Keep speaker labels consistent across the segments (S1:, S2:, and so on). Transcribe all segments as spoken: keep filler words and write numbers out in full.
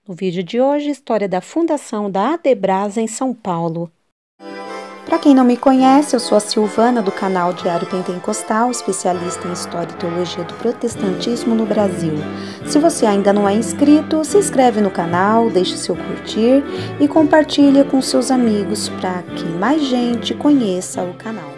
S1: No vídeo de hoje, história da fundação da Adebrasa em São Paulo. Para quem não me conhece, eu sou a Silvana do canal Diário Pentecostal, especialista em História e Teologia do Protestantismo no Brasil. Se você ainda não é inscrito, se inscreve no canal, deixe seu curtir e compartilhe com seus amigos para que mais gente conheça o canal.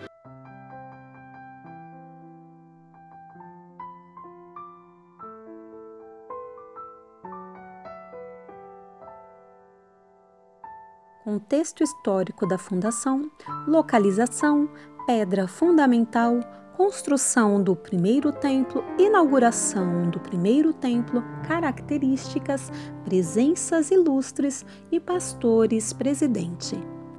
S1: Contexto histórico da fundação, localização, pedra fundamental, construção do primeiro templo, inauguração do primeiro templo, características, presenças ilustres e pastores presidente.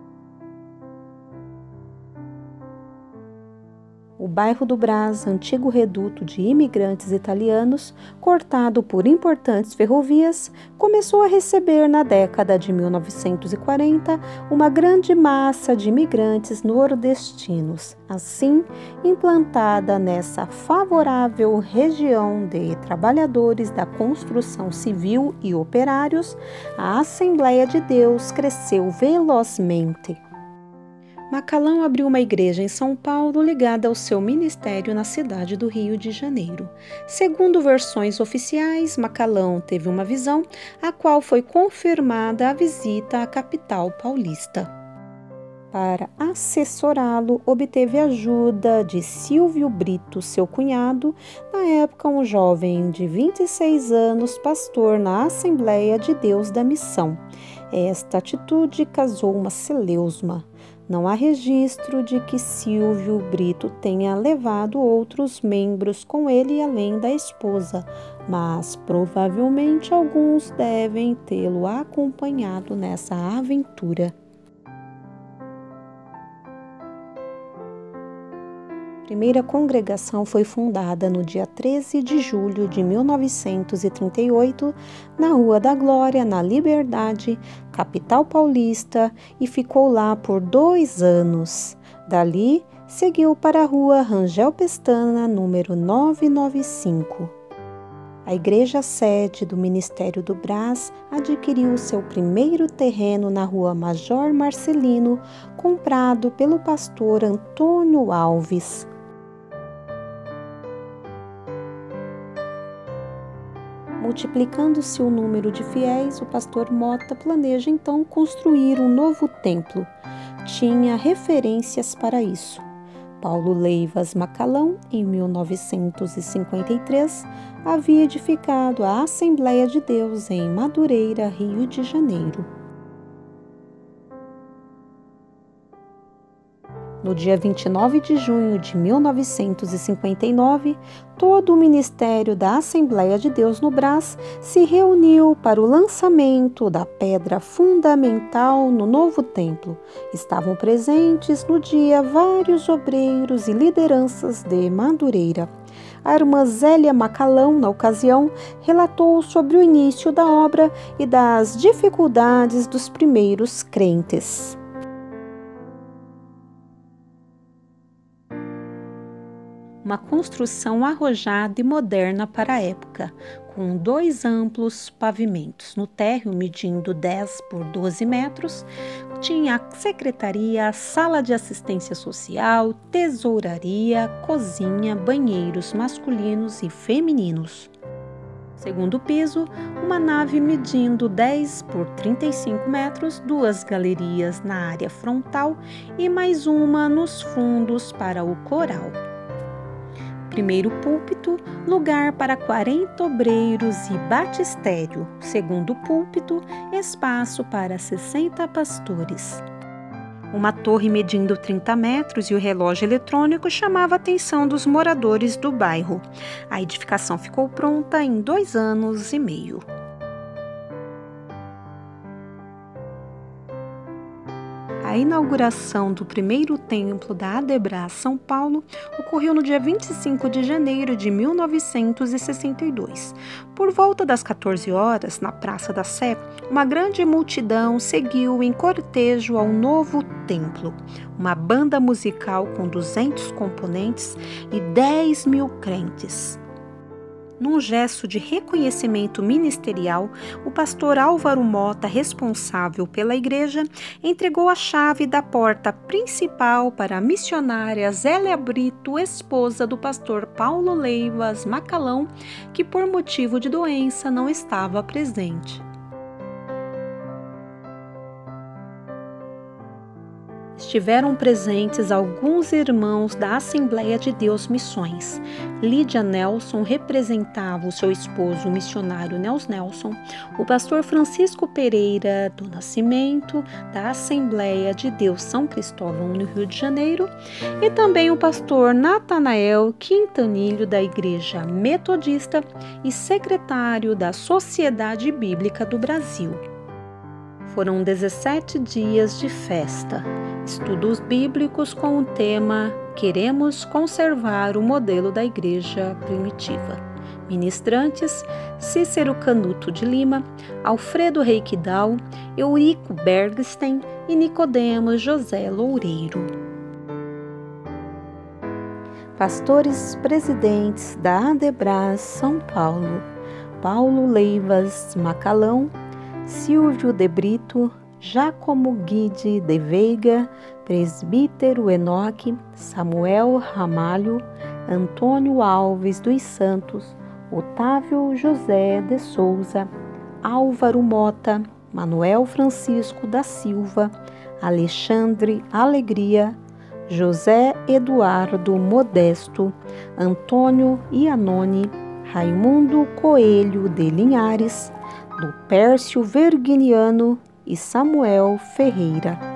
S1: O bairro do Brás, antigo reduto de imigrantes italianos, cortado por importantes ferrovias, começou a receber na década de mil novecentos e quarenta uma grande massa de imigrantes nordestinos. Assim, implantada nessa favorável região de trabalhadores da construção civil e operários, a Assembleia de Deus cresceu velozmente. Macalão abriu uma igreja em São Paulo ligada ao seu ministério na cidade do Rio de Janeiro. Segundo versões oficiais, Macalão teve uma visão, a qual foi confirmada a visita à capital paulista. Para assessorá-lo, obteve ajuda de Silvio Brito, seu cunhado, na época um jovem de vinte e seis anos, pastor na Assembleia de Deus da Missão. Esta atitude causou uma celeusma. Não há registro de que Silvio Brito tenha levado outros membros com ele além da esposa, mas provavelmente alguns devem tê-lo acompanhado nessa aventura. A primeira congregação foi fundada no dia treze de julho de mil novecentos e trinta e oito, na Rua da Glória, na Liberdade, capital paulista, e ficou lá por dois anos. Dali, seguiu para a Rua Rangel Pestana, número novecentos e noventa e cinco. A igreja sede do Ministério do Brás adquiriu seu primeiro terreno na Rua Major Marcelino, comprado pelo pastor Antônio Alves. Multiplicando-se o número de fiéis, o pastor Mota planeja então construir um novo templo. Tinha referências para isso. Paulo Leivas Macalão, em mil novecentos e cinquenta e três, havia edificado a Assembleia de Deus em Madureira, Rio de Janeiro. No dia vinte e nove de junho de mil novecentos e cinquenta e nove, todo o ministério da Assembleia de Deus no Brás se reuniu para o lançamento da pedra fundamental no novo templo. Estavam presentes no dia vários obreiros e lideranças de Madureira. A irmã Zélia Macalão, na ocasião, relatou sobre o início da obra e das dificuldades dos primeiros crentes. Uma construção arrojada e moderna para a época, com dois amplos pavimentos. No térreo, medindo dez por doze metros, tinha a secretaria, sala de assistência social, tesouraria, cozinha, banheiros masculinos e femininos. Segundo piso, uma nave medindo dez por trinta e cinco metros, duas galerias na área frontal e mais uma nos fundos para o coral. Primeiro púlpito, lugar para quarenta obreiros e batistério. Segundo púlpito, espaço para sessenta pastores. Uma torre medindo trinta metros e o relógio eletrônico chamava a atenção dos moradores do bairro. A edificação ficou pronta em dois anos e meio. A inauguração do primeiro templo da Adebrasa São Paulo ocorreu no dia vinte e cinco de janeiro de mil novecentos e sessenta e dois. Por volta das quatorze horas, na Praça da Sé, uma grande multidão seguiu em cortejo ao novo templo. Uma banda musical com duzentos componentes e dez mil crentes. Num gesto de reconhecimento ministerial, o pastor Álvaro Mota, responsável pela igreja, entregou a chave da porta principal para a missionária Zélia Brito, esposa do pastor Paulo Leivas Macalão, que por motivo de doença não estava presente. Estiveram presentes alguns irmãos da Assembleia de Deus Missões. Lídia Nelson representava o seu esposo, o missionário Nels Nelson, o pastor Francisco Pereira do Nascimento, da Assembleia de Deus São Cristóvão, no Rio de Janeiro, e também o pastor Natanael Quintanilho, da Igreja Metodista e secretário da Sociedade Bíblica do Brasil. Foram dezessete dias de festa, estudos bíblicos com o tema Queremos conservar o modelo da igreja primitiva. Ministrantes: Cícero Canuto de Lima, Alfredo Reikdal, Eurico Bergstein e Nicodemos José Loureiro. Pastores presidentes da Adebras São Paulo: Paulo Leivas Macalão, Silvio de Brito, Giacomo Guide de Veiga, presbítero Enoque, Samuel Ramalho, Antônio Alves dos Santos, Otávio José de Souza, Álvaro Mota, Manuel Francisco da Silva, Alexandre Alegria, José Eduardo Modesto, Antônio Iannone, Raimundo Coelho de Linhares, Lupércio Verginiano e Samuel Ferreira.